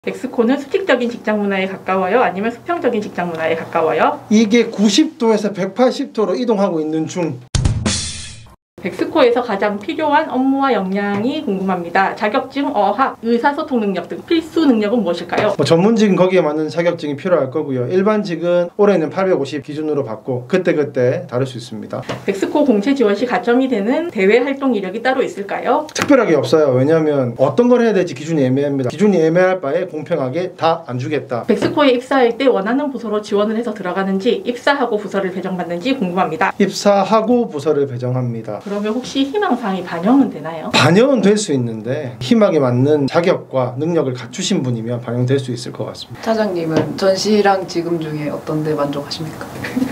멕시코는 수직적인 직장 문화에 가까워요? 아니면 수평적인 직장 문화에 가까워요? 이게 90도에서 180도로 이동하고 있는 중. 멕시코에서 가장 필요한 업무와 역량이 궁금합니다. 자격증, 어학, 의사소통 능력 등 필수 능력은 무엇일까요? 전문직은 거기에 맞는 자격증이 필요할 거고요. 일반직은 올해는 850 기준으로 받고 그때그때 다를 수 있습니다. 멕시코 공채 지원 시 가점이 되는 대외 활동 이력이 따로 있을까요? 특별하게 없어요. 왜냐하면 어떤 걸 해야 될지 기준이 애매합니다. 기준이 애매할 바에 공평하게 다 안 주겠다. 멕시코에 입사할 때 원하는 부서로 지원을 해서 들어가는지, 입사하고 부서를 배정받는지 궁금합니다. 입사하고 부서를 배정합니다. 그러면 혹시 희망사항이 반영은 되나요? 반영은 될 수 있는데 희망에 맞는 자격과 능력을 갖추신 분이면 반영될 수 있을 것 같습니다. 차장님은 전시랑 지금 중에 어떤 데 만족하십니까?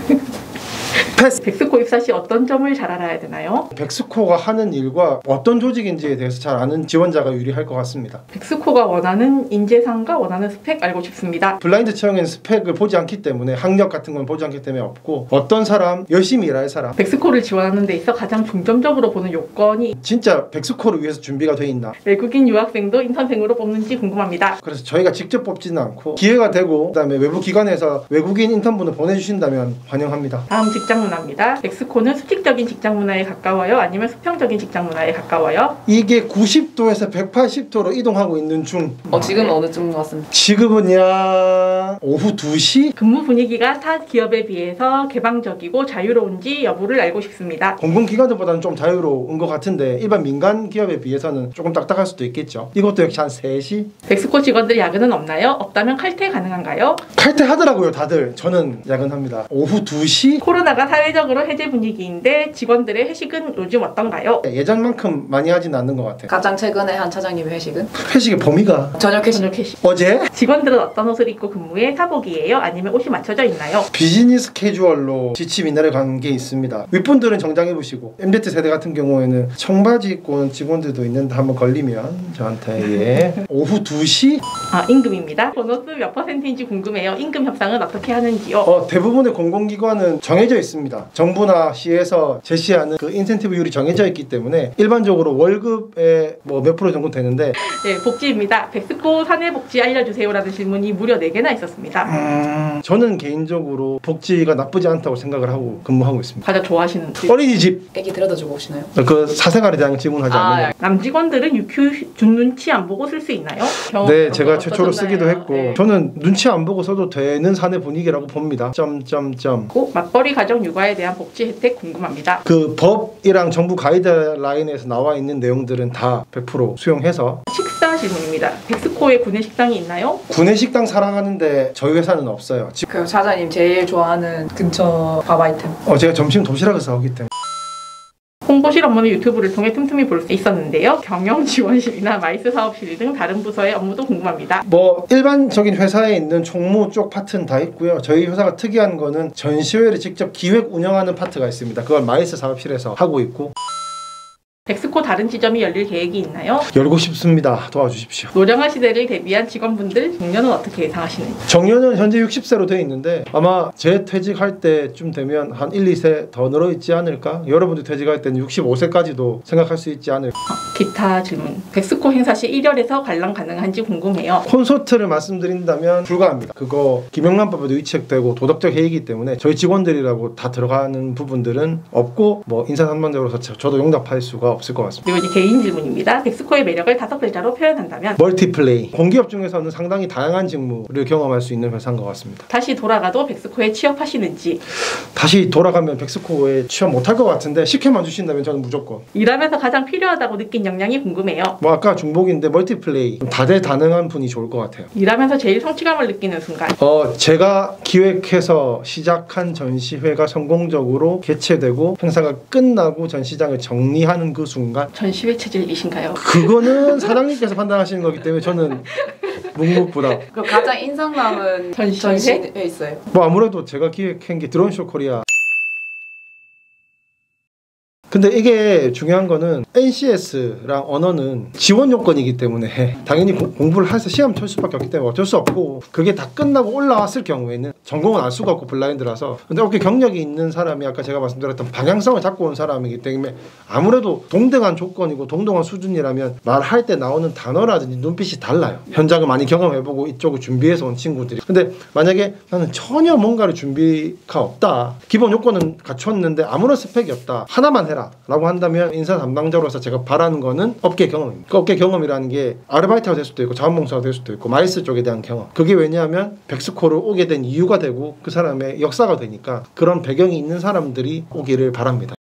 패스! 멕시코 입사 시 어떤 점을 잘 알아야 되나요? 멕시코가 하는 일과 어떤 조직인지에 대해서 잘 아는 지원자가 유리할 것 같습니다. 멕시코가 원하는 인재상과 원하는 스펙 알고 싶습니다. 블라인드 채용에는 스펙을 보지 않기 때문에 학력 같은 건 보지 않기 때문에 없고 어떤 사람, 열심히 일할 사람. 멕시코를 지원하는 데 있어 가장 중점적으로 보는 요건이 진짜 멕시코를 위해서 준비가 돼 있나? 외국인 유학생도 인턴생으로 뽑는지 궁금합니다. 그래서 저희가 직접 뽑지는 않고 기회가 되고 그다음에 외부 기관에서 외국인 인턴분을 보내주신다면 환영합니다. 다음 직장 문화입니다. 멕시코는 수직적인 직장 문화에 가까워요? 아니면 수평적인 직장 문화에 가까워요? 이게 90도에서 180도로 이동하고 있는 중. 지금은 어느 쪽인 것 같습니다. 지금은야 오후 2시? 근무 분위기가 타 기업에 비해서 개방적이고 자유로운지 여부를 알고 싶습니다. 공공기관들보다는 좀 자유로운 것 같은데 일반 민간 기업에 비해서는 조금 딱딱할 수도 있겠죠. 이것도 역시 한 3시? 멕시코 직원들 야근은 없나요? 없다면 칼퇴 가능한가요? 칼퇴하더라고요 다들. 저는 야근합니다. 오후 2시? 코로나가 사회적으로 해제 분위기인데 직원들의 회식은 요즘 어떤가요? 예전만큼 많이 하진 않는 것 같아요. 가장 최근에 한 차장님의 회식은? 회식의 범위가? 저녁 회식. 저녁 회식. 어제? 직원들은 어떤 옷을 입고 근무해? 사복이에요? 아니면 옷이 맞춰져 있나요? 비즈니스 캐주얼로 지치 민날에 간 게 있습니다. 윗분들은 정장 입으시고 MZ세대 같은 경우에는 청바지 입고 온 직원들도 있는데 한번 걸리면 저한테 오후 2시? 임금입니다. 보너스 몇 %인지 궁금해요. 임금 협상은 어떻게 하는지요? 대부분의 공공기관은 정해져 있습니다. 정부나 시에서 제시하는 그 인센티브율이 정해져 있기 때문에 일반적으로 월급의 몇 프로 정도 되는데. 네, 복지입니다. 멕시코 사내 복지 알려주세요라는 질문이 무려 4개나 있었습니다. 저는 개인적으로 복지가 나쁘지 않다고 생각을 하고 근무하고 있습니다. 가장 좋아하시는 어린이집. 애기 데려다주고 오시나요? 그 사생활에 대한 질문하지 않는 거. 남직원들은 유큐 준 눈치 안 보고 쓸 수 있나요? 네, 제가 최초로 쓰기도 했고 네. 저는 눈치 안 보고 써도 되는 사내 분위기라고 봅니다. 맞벌이 가정 육아에 대한 복지 혜택 궁금합니다. 그 법이랑 정부 가이드라인에서 나와 있는 내용들은 다 100% 수용해서. 식사 질문입니다. 멕시코에 구내 식당이 있나요? 구내 식당 사랑하는데 저희 회사는 없어요. 그럼 차장님 제일 좋아하는 근처 밥 아이템? 제가 점심 도시락에서 나오기 때문에. 홍보실 업무는 유튜브를 통해 틈틈이 볼 수 있었는데요. 경영지원실이나 마이스 사업실 등 다른 부서의 업무도 궁금합니다. 일반적인 회사에 있는 총무 쪽 파트는 다 있고요. 저희 회사가 특이한 거는 전시회를 직접 기획 운영하는 파트가 있습니다. 그걸 마이스 사업실에서 하고 있고. 멕시코 다른 지점이 열릴 계획이 있나요? 열고 싶습니다. 도와주십시오. 노령화 시대를 대비한 직원분들 정년은 어떻게 예상하시는지? 정년은 현재 60세로 되어 있는데 아마 제 퇴직할 때쯤 되면 한 1, 2세 더 늘어 있지 않을까? 여러분들 퇴직할 때는 65세까지도 생각할 수 있지 않을까? 기타 질문. 멕시코 행사 시 1열에서 관람 가능한지 궁금해요. 콘서트를 말씀드린다면 불가합니다. 그거 김영란법에도 위책되고 도덕적 해이기 때문에 저희 직원들이라고 다 들어가는 부분들은 없고 인사상반적으로 저도 용납할 수가 없을 것 같습니다. 그리고 이제 개인 질문입니다. 멕시코의 매력을 5글자로 표현한다면? 멀티플레이. 공기업 중에서는 상당히 다양한 직무를 경험할 수 있는 회사인 것 같습니다. 다시 돌아가도 멕시코에 취업하시는지? 다시 돌아가면 멕시코에 취업 못할 것 같은데 시켜만 주신다면 저는 무조건. 일하면서 가장 필요하다고 느낀 역량이 궁금해요. 아까 중복인데 멀티플레이. 다재다능한 분이 좋을 것 같아요. 일하면서 제일 성취감을 느끼는 순간? 제가 기획해서 시작한 전시회가 성공적으로 개최되고 행사가 끝나고 전시장을 정리하는 그 순간. 전시회 체질이신가요? 그거는 사장님께서 판단하시는 거기 때문에 저는 묵묵부답. 그럼 가장 인상 남은 전시회 있어요? 아무래도 제가 기획한 게 드론쇼 코리아. 근데 이게 중요한 거는 NCS랑 언어는 지원 요건이기 때문에 당연히 공부를 해서 시험 칠 수밖에 없기 때문에 어쩔 수 없고, 그게 다 끝나고 올라왔을 경우에는 전공은 알 수가 없고 블라인드라서. 근데 어깨 경력이 있는 사람이 아까 제가 말씀드렸던 방향성을 잡고 온 사람이기 때문에 아무래도 동등한 조건이고 동등한 수준이라면 말할 때 나오는 단어라든지 눈빛이 달라요. 현장을 많이 경험해보고 이쪽을 준비해서 온 친구들이. 근데 만약에 나는 전혀 뭔가를 준비가 없다, 기본 요건은 갖췄는데 아무런 스펙이 없다, 하나만 해라 라고 한다면 인사 담당자로서 제가 바라는 거는 업계 경험입니다. 그 업계 경험이라는 게 아르바이트가 될 수도 있고 자원봉사가 될 수도 있고 마이스 쪽에 대한 경험. 그게 왜냐하면 백스코를 오게 된 이유가 되고 그 사람의 역사가 되니까 그런 배경이 있는 사람들이 오기를 바랍니다.